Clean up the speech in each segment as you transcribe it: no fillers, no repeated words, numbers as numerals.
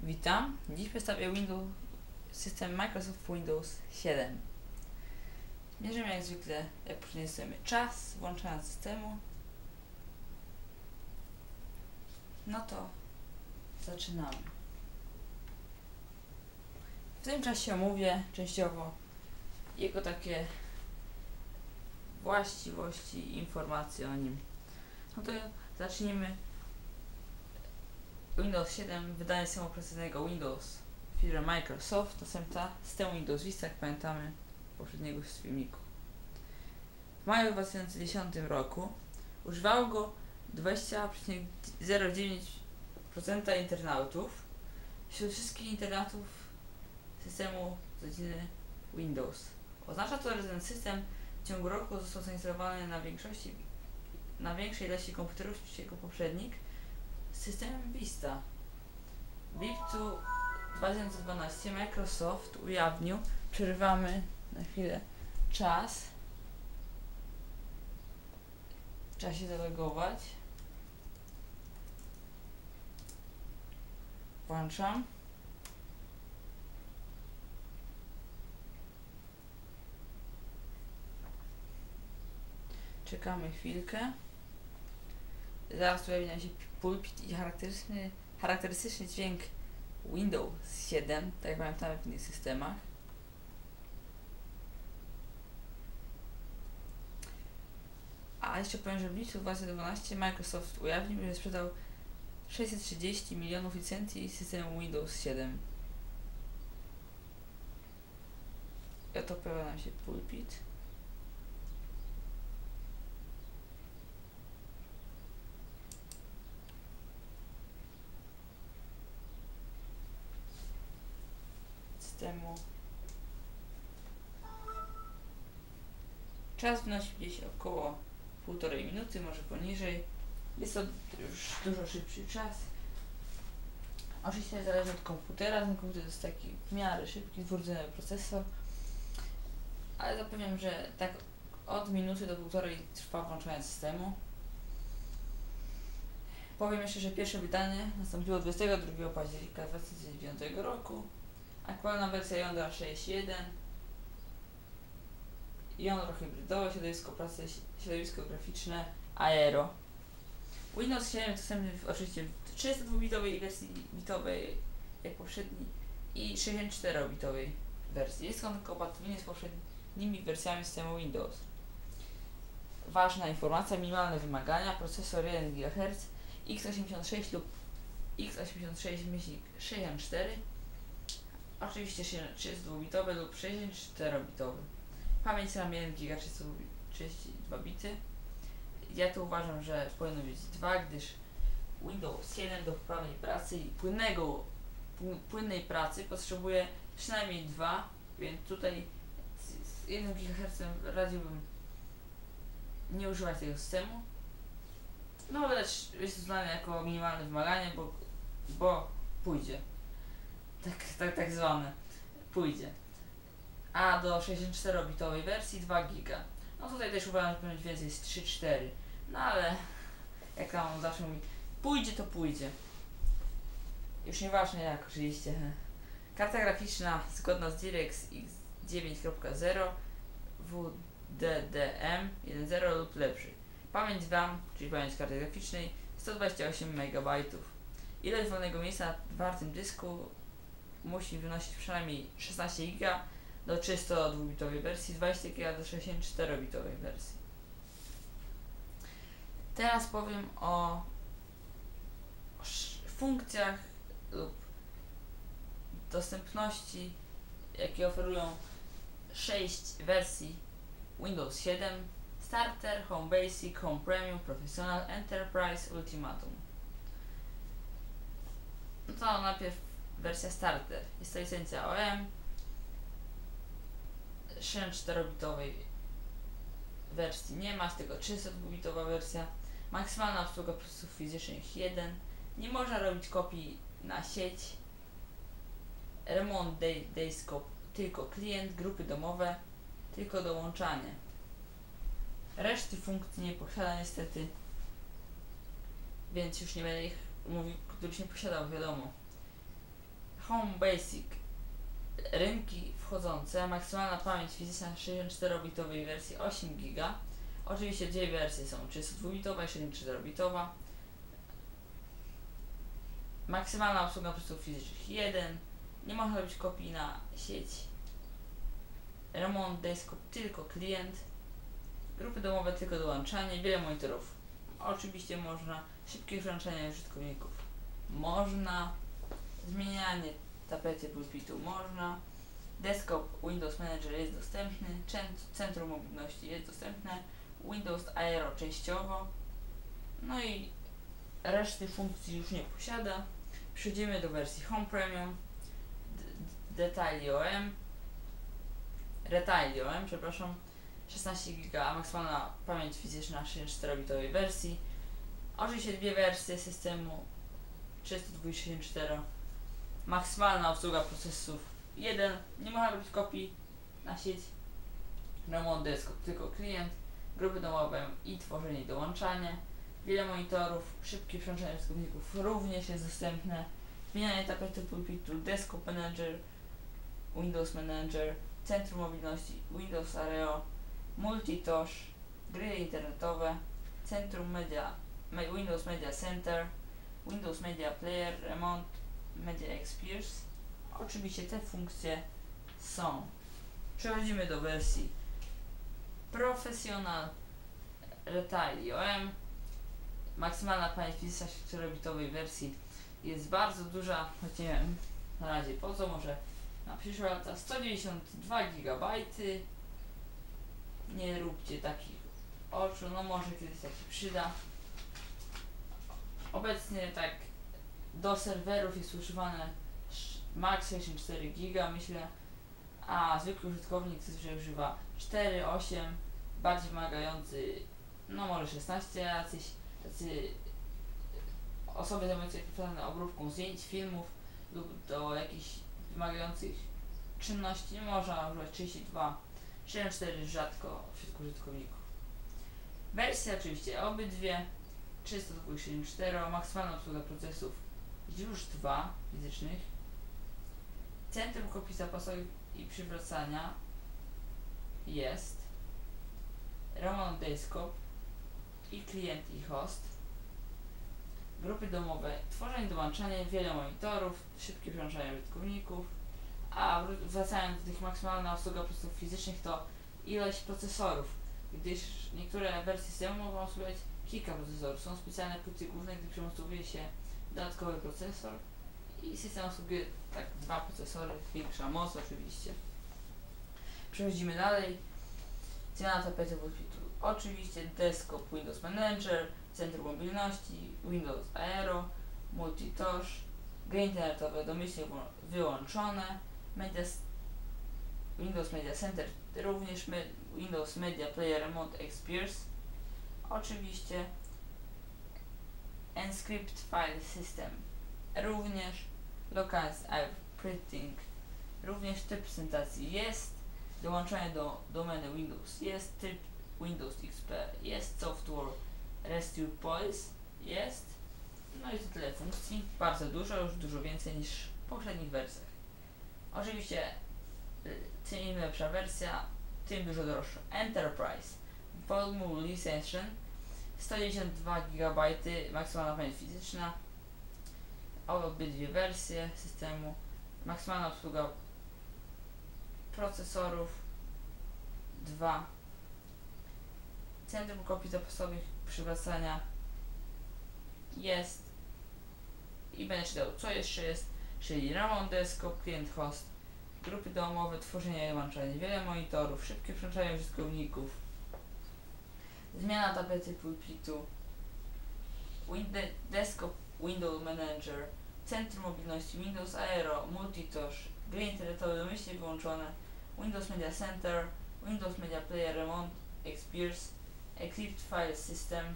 Witam. Dziś przedstawię system Microsoft Windows 7. Mierzymy jak zwykle, jak przyniesiemy czas, włączania systemu. No to zaczynamy. W tym czasie omówię częściowo jego takie właściwości i informacje o nim. No to zacznijmy. Windows 7, wydanie systemu operacyjnego Windows, firma Microsoft, następca systemu Windows Vista, jak pamiętamy z poprzedniego filmiku. W maju 2010 roku używało go 20,09% internautów wśród wszystkich internautów systemu rodziny Windows. Oznacza to, że ten system w ciągu roku został zainstalowany na większej ilości komputerów niż jego poprzednik, systemem Vista. W lipcu 2012 Microsoft ujawnił, przerywamy na chwilę czas, trzeba się zalogować, włączam, czekamy chwilkę, zaraz pojawi nam się pulpit i charakterystyczny dźwięk Windows 7, tak jak pamiętamy w innych systemach. A jeszcze powiem, że w lipcu 2012 Microsoft ujawnił, że sprzedał 630 milionów licencji systemu Windows 7. I oto pojawia nam się pulpit. Systemu. Czas wynosi gdzieś około 1,5 minuty, może poniżej. Jest to już dużo szybszy czas. Oczywiście zależy od komputera. Ten komputer jest taki w miarę szybki, dwurdzeniowy procesor. Ale zapewniam, że tak od minuty do 1,5 trwa włączanie systemu. Powiem jeszcze, że pierwsze wydanie nastąpiło 22 października 2009 roku. Aktualna wersja jądra 6.1, jądro hybrydowe, środowisko pracy, środowisko graficzne Aero. Windows 7 jest dostępny oczywiście w 32-bitowej wersji bitowej jak poprzedni i 64-bitowej wersji. Jest on kompatybilny z poprzednimi wersjami systemu Windows. Ważna informacja, minimalne wymagania, procesor 1 GHz, x86 lub x86-64, oczywiście 32-bitowy lub 64-bitowy. Pamięć RAM 1 GB 32 bity. Ja tu uważam, że powinno być 2, gdyż Windows 7 do poprawnej pracy i płynnej pracy potrzebuje przynajmniej 2, więc tutaj z 1 GHz radziłbym nie używać tego systemu. No lecz jest uznane jako minimalne wymaganie, bo pójdzie. Tak zwane. Pójdzie. A do 64-bitowej wersji 2 GB. No tutaj też uważam, że powinno być więcej z 3-4. No ale jak tam zawsze mówi, pójdzie to pójdzie. Już nieważne jak oczywiście. Karta graficzna zgodna z DirectX 9.0 WDDM 1.0 lub lepszy. Pamięć RAM, czyli pamięć karty graficznej 128 MB. Ilość wolnego miejsca w wartym dysku musi wynosić przynajmniej 16 GB do 32-bitowej wersji, 20 GB do 64-bitowej wersji. Teraz powiem o funkcjach lub dostępności, jakie oferują 6 wersji Windows 7: Starter, Home Basic, Home Premium, Professional, Enterprise, Ultimatum. No to najpierw wersja Starter. Jest to licencja OEM. 64-bitowej wersji nie ma, z tego 32-bitowa wersja. Maksymalna obsługa procesów fizycznych 1. Nie można robić kopii na sieć. Remont Desktop tylko klient, grupy domowe tylko dołączanie. Reszty funkcji nie posiada niestety, więc już nie będę ich mówił, których nie posiadał, wiadomo. Home Basic. Rynki wchodzące, maksymalna pamięć fizyczna 64-bitowej wersji 8 GB. Oczywiście dwie wersje są 32-bitowa i 64-bitowa. Maksymalna obsługa procesów fizycznych 1. Nie można robić kopii na sieć. Remont desktop tylko klient. Grupy domowe tylko dołączanie. Wiele monitorów. Oczywiście można. Szybkie włączanie użytkowników. Można. Zmienianie tapety pulpitu można. Desktop Windows Manager jest dostępny. Centrum mobilności jest dostępne. Windows Aero częściowo. No i reszty funkcji już nie posiada. Przejdziemy do wersji Home Premium. Retail OM, przepraszam. 16 GB, maksymalna pamięć fizyczna 64-bitowej wersji. Oczywiście dwie wersje systemu 3264. Maksymalna obsługa procesów 1. Nie można robić kopii na sieć. Remont desktop tylko klient. Grupy domowe i tworzenie i dołączanie. Wiele monitorów, szybkie przełączanie użytkowników również jest dostępne. Zmienianie tapety pulpitu, Desktop Manager, Windows Manager, Centrum Mobilności, Windows Aero, Multitosh, gry internetowe, Centrum Media, Windows Media Center, Windows Media Player, Remont, Media Experience. Oczywiście te funkcje są. Przechodzimy do wersji Professional Retail OM. Maksymalna pamięć fizyczna 4-bitowej wersji jest bardzo duża, choć nie wiem na razie po co, może na przyszłe lata. 192 GB. Nie róbcie takich oczu, no może kiedyś tak się przyda. Obecnie tak do serwerów jest używane max 64 GB, myślę, a zwykły użytkownik zazwyczaj używa 4, 8, bardziej wymagający no może 16, jacyś tacy osoby zajmujące się obróbką zdjęć, filmów lub do jakichś wymagających czynności można używać 32, 64 rzadko wśród użytkowników. Wersje oczywiście obydwie 324, maksymalna obsługa procesów już 2 fizycznych. Centrum kopii zapasowych i przywracania jest. Remont desktop i klient i host. Grupy domowe, tworzenie, dołączanie, wiele monitorów, szybkie przełączanie użytkowników. A wracając do tych maksymalna obsługa procesów fizycznych to ilość procesorów, gdyż niektóre wersje systemu mogą obsługiwać kilka procesorów. Są specjalne płyty główne, gdy przemostowuje się dodatkowy procesor i system obsługuje tak 2 procesory, większa moc oczywiście. Przechodzimy dalej. Zmiana tapety pulpitu. Oczywiście desktop Windows Manager, Centrum Mobilności, Windows Aero, Multitosh, gry internetowe domyślnie wyłączone, Windows Media Center również, Windows Media Player Remote Experience, oczywiście Encrypt File System również, Localized App Printing również, typ prezentacji jest, dołączenie do domeny Windows jest, typ Windows XP jest, Software Restore Policy jest. No i to tyle funkcji, bardzo dużo, już dużo więcej niż w poprzednich wersjach. Oczywiście im lepsza wersja, tym dużo droższa. Enterprise Volume Licension 192 GB, maksymalna pamięć fizyczna. Obydwie wersje systemu, maksymalna obsługa procesorów 2. Centrum kopii zapasowych przywracania jest. I będę czytał, co jeszcze jest, czyli Remont Desktop, Client Host, grupy domowe, tworzenie i dołączanie, wiele monitorów, szybkie przełączanie użytkowników, zmiana tapety pulpitu, Desktop Windows Manager, Centrum Mobilności, Windows Aero, Multitosh, gry internetowe domyślnie wyłączone, Windows Media Center, Windows Media Player Remont Experience, Encrypt File System,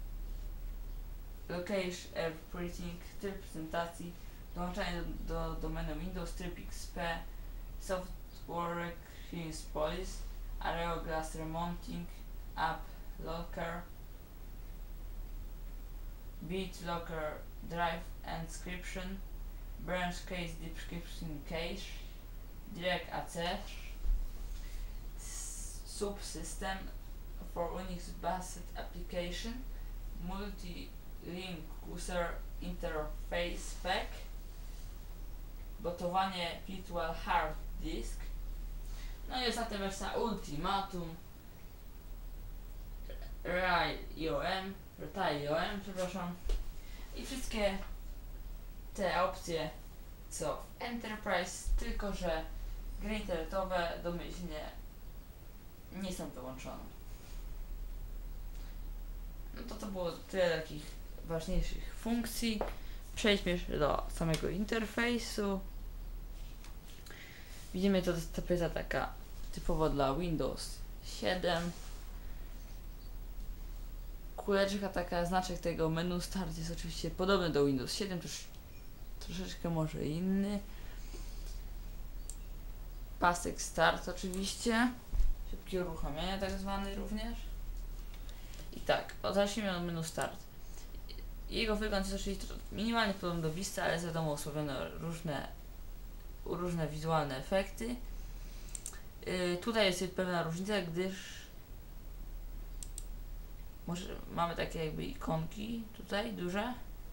Location App Printing, tryb prezentacji, dołączanie do domeny Windows, tryb XP, Software Experience Policy, Aero Glass Remounting, App Locker, BitLocker Drive Encryption, Branch Case Description Cache, Direct Access, Subsystem for Unix Based Application, Multi-Link User Interface Pack, botowanie Virtual Hard Disk, no i ostatnia wersja Ultimatum, RTIOM, przepraszam, i wszystkie te opcje co w Enterprise, tylko że gry internetowe domyślnie nie są wyłączone. No to było tyle takich ważniejszych funkcji. Przejdźmy jeszcze do samego interfejsu. Widzimy, to jest tapeta taka typowo dla Windows 7. Kuleczka taka, znaczek tego menu Start jest oczywiście podobny do Windows 7, troszeczkę może inny. Pasek Start oczywiście. Szybkie uruchamianie tak zwany również. I tak, zacznijmy od menu Start. Jego wygląd jest oczywiście minimalnie podobny do Vista, ale wiadomo osłabione różne wizualne efekty. Tutaj jest pewna różnica, gdyż może mamy takie jakby ikonki tutaj duże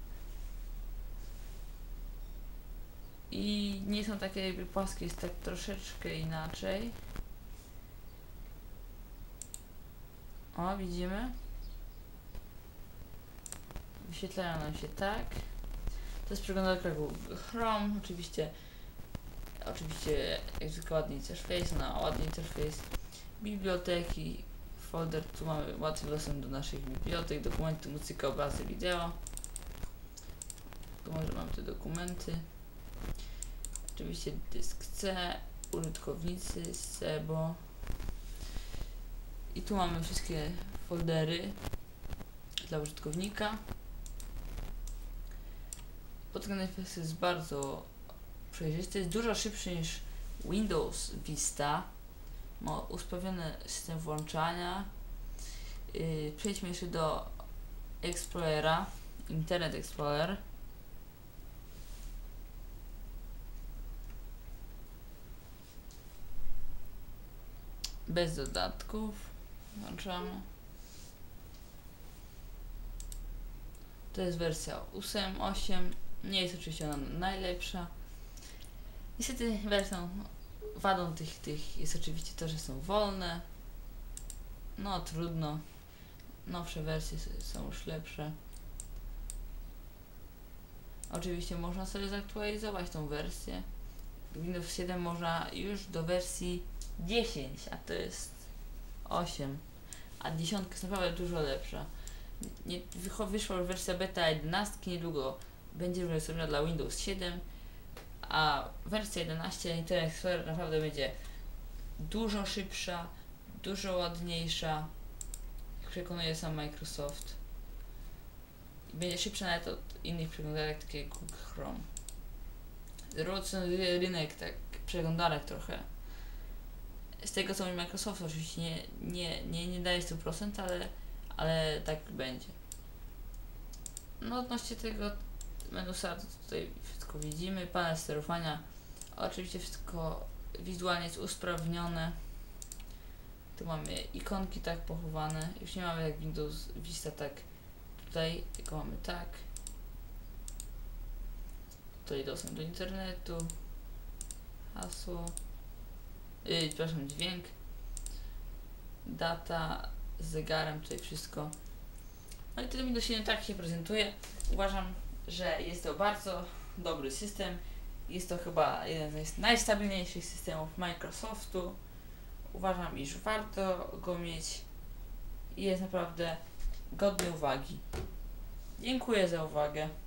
i nie są takie jakby płaskie, jest tak troszeczkę inaczej. O, widzimy. Wyświetlają nam się tak. To jest przeglądarka Google Chrome, oczywiście jak ładny interfejs, ładny interfejs. Biblioteki, folder, tu mamy łatwy dostęp do naszych bibliotek, dokumenty, muzyka, obrazy, wideo. Tu może mamy te dokumenty. Oczywiście dysk C, użytkownicy, SEBO. I tu mamy wszystkie foldery dla użytkownika. Pod względem jest bardzo przejrzysty, jest dużo szybszy niż Windows Vista. Ma usprawniony system włączania. Przejdźmy jeszcze do Explorera, Internet Explorer. Bez dodatków. Włączamy. To jest wersja 8.8. Nie jest oczywiście ona najlepsza. Niestety wadą tych jest oczywiście to, że są wolne. No trudno. Nowsze wersje są już lepsze. Oczywiście można sobie zaktualizować tą wersję. Windows 7 można już do wersji 10, a to jest 8. A 10 jest naprawdę dużo lepsza. Wyszła już wersja beta 11, niedługo będzie już dostępna dla Windows 7, a wersja 11 Internet Explorer naprawdę będzie dużo szybsza, dużo ładniejsza, jak przekonuje sam Microsoft. I będzie szybsza nawet od innych przeglądarek, takie jak Google Chrome. Rozwiązuje rynek tak przeglądarek trochę. Z tego co mówi Microsoft, oczywiście nie daje 100%, ale tak będzie. No odnośnie tego menu Start tutaj wszystko widzimy, panel sterowania, oczywiście wszystko wizualnie jest usprawnione. Tu mamy ikonki tak pochowane, już nie mamy jak Windows Vista tak tutaj, tylko mamy tak. Tutaj dostęp do internetu, hasło, przepraszam, dźwięk, data z zegarem, tutaj wszystko. No i tyle Windows 7 tak się prezentuje. Uważam, że jest to bardzo dobry system. Jest to chyba jeden z najstabilniejszych systemów Microsoftu. Uważam, iż warto go mieć i jest naprawdę godny uwagi. Dziękuję za uwagę.